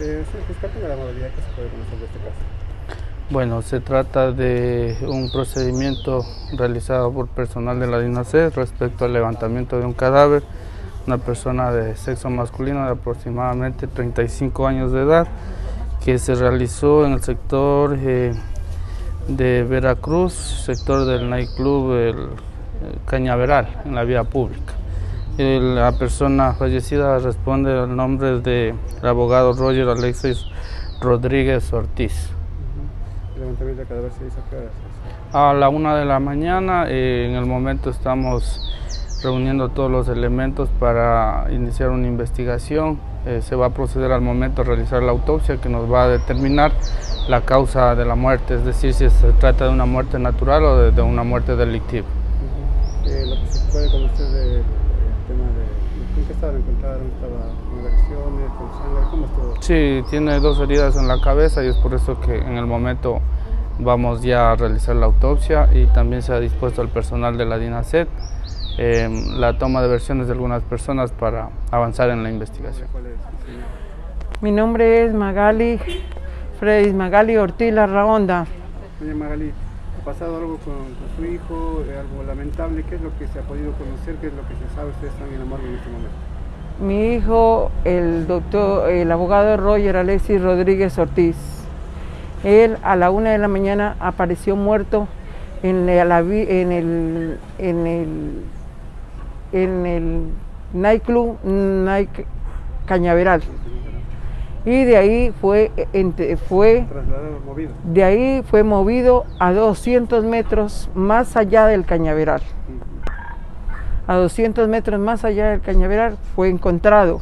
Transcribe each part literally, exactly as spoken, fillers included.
Eh, sí, fiscal, tenga la modalidad que se puede conocer de este caso. Bueno, se trata de un procedimiento realizado por personal de la DINASED respecto al levantamiento de un cadáver, una persona de sexo masculino de aproximadamente treinta y cinco años de edad, que se realizó en el sector eh, de Veracruz, sector del nightclub el, el Cañaveral, en la vía pública. El, la persona fallecida responde al nombre del abogado Roger Alexis Rodríguez Ortiz. El levantamiento del cadáver se hizo a qué horas? A la una de la mañana, eh, en el momento estamos reuniendo todos los elementos para iniciar una investigación. Eh, se va a proceder al momento a realizar la autopsia que nos va a determinar la causa de la muerte, es decir, si se trata de una muerte natural o de, de una muerte delictiva. Uh-huh. eh, lo que se puede conocer del de, tema de en qué estado lo encontraron, estaba con agresiones, con sangre, ¿cómo estuvo? Sí, tiene dos heridas en la cabeza y es por eso que en el momento vamos ya a realizar la autopsia y también se ha dispuesto al personal de la DINASED eh, la toma de versiones de algunas personas para avanzar en la investigación. ¿Cuál es, señor? Mi nombre es Magali, Freddy Magali Ortiz Larraonda. Doña Magali, ¿ha pasado algo con, con su hijo, eh, algo lamentable? ¿Qué es lo que se ha podido conocer? ¿Qué es lo que se sabe? Ustedes están en la morgue en este momento. Mi hijo, el doctor, el abogado Roger Alexis Rodríguez Ortiz, él a la una de la mañana apareció muerto en, la, en el en el en el nightclub Night Cañaveral y de ahí fue fue trasladado, movido. De ahí fue movido a doscientos metros más allá del Cañaveral. A doscientos metros más allá del Cañaveral fue encontrado,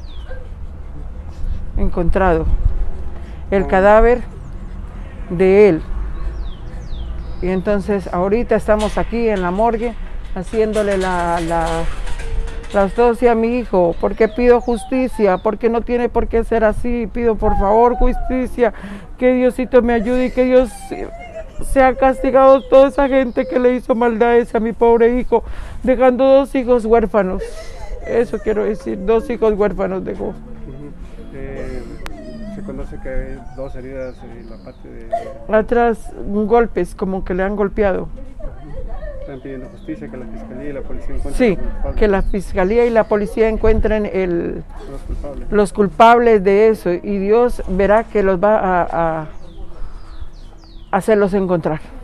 encontrado el cadáver de él. Y entonces ahorita estamos aquí en la morgue haciéndole la, la, la autopsia a mi hijo, porque pido justicia, porque no tiene por qué ser así, pido por favor justicia, que Diosito me ayude y que Dios se ha castigado toda esa gente que le hizo maldades a mi pobre hijo, dejando dos hijos huérfanos. Eso quiero decir, dos hijos huérfanos dejó. Uh-huh. eh, se conoce que hay dos heridas en la parte de... Atrás, golpes, como que le han golpeado. Uh-huh. Están pidiendo justicia, que la fiscalía y la policía encuentren... Sí, que la fiscalía y la policía encuentren el, los, culpables. los culpables de eso, y Dios verá que los va a, a hacerlos encontrar.